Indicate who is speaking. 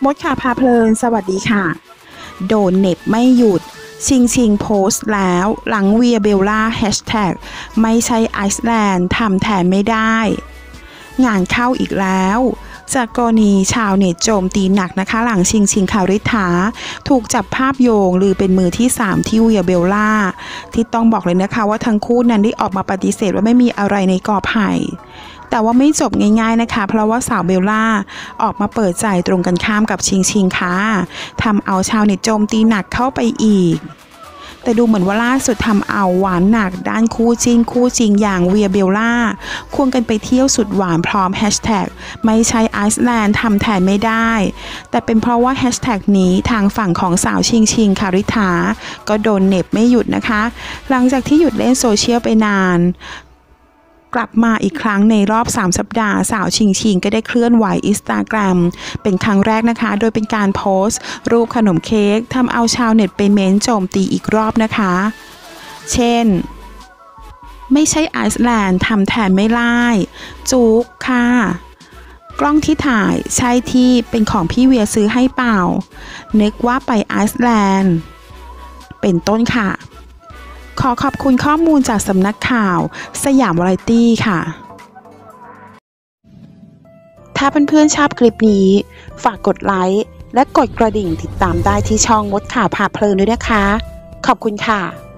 Speaker 1: มดค่ะพาเพลินสวัสดีค่ะโดนเน็บไม่หยุดชิงโพสต์แล้วหลังเวียเบลล่าแฮชแท็กไม่ใช่ไอซ์แลนด์ทำแทนไม่ได้งานเข้าอีกแล้วจากกรณีชาวเน็ตโจมตีหนักนะคะหลังชิงคาริธาถูกจับภาพโยงหรือเป็นมือที่3ที่เวียเบลล่าที่ต้องบอกเลยนะคะว่าทั้งคู่นั้นได้ออกมาปฏิเสธว่าไม่มีอะไรในกอไผ่แต่ว่าไม่จบง่ายๆนะคะเพราะว่าสาวเบลล่าออกมาเปิดใจตรงกันข้ามกับชิงค่ะทำเอาชาวเน็ตโจมตีหนักเข้าไปอีกแต่ดูเหมือนว่าล่าสุดทำเอาหวานหนักด้านคู่จริงอย่างเวียเบลล่าควงกันไปเที่ยวสุดหวานพร้อมแฮชแท็กไม่ใช่ไอซ์แลนด์ทำแทนไม่ได้แต่เป็นเพราะว่าแฮชแท็กนี้ทางฝั่งของสาวชิงคาริธาก็โดนเน็บไม่หยุดนะคะหลังจากที่หยุดเล่นโซเชียลไปนานกลับมาอีกครั้งในรอบ3สัปดาห์สาวชิงก็ได้เคลื่อนไหว Instagram เป็นครั้งแรกนะคะโดยเป็นการโพสต์รูปขนมเค้กทำเอาชาวเน็ตไปเม้นโจมตีอีกรอบนะคะเช่นไม่ใช่ไอซ์แลนด์ทำแทนไม่ไล่จุกค่ะกล้องที่ถ่ายใช่ที่เป็นของพี่เวียซื้อให้เปล่านึกว่าไปไอซ์แลนด์เป็นต้นค่ะขอขอบคุณข้อมูลจากสำนักข่าวสยามวาไรตี้ค่ะถ้าเพื่อนๆชอบคลิปนี้ฝากกดไลค์และกดกระดิ่งติดตามได้ที่ช่องมดข่าวพาเพลินด้วยนะคะขอบคุณค่ะ